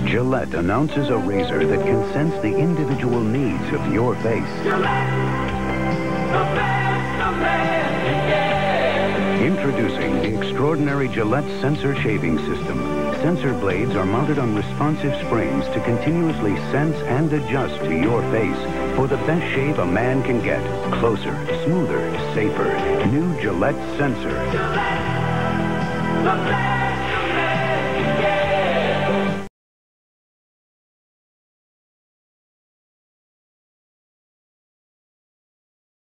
Gillette announces a razor that can sense the individual needs of your face. Gillette, the best a man can get. Introducing the extraordinary Gillette sensor shaving system. Sensor blades are mounted on responsive springs to continuously sense and adjust to your face for the best shave a man can get. Closer, smoother, safer. New Gillette sensor. Gillette, the best.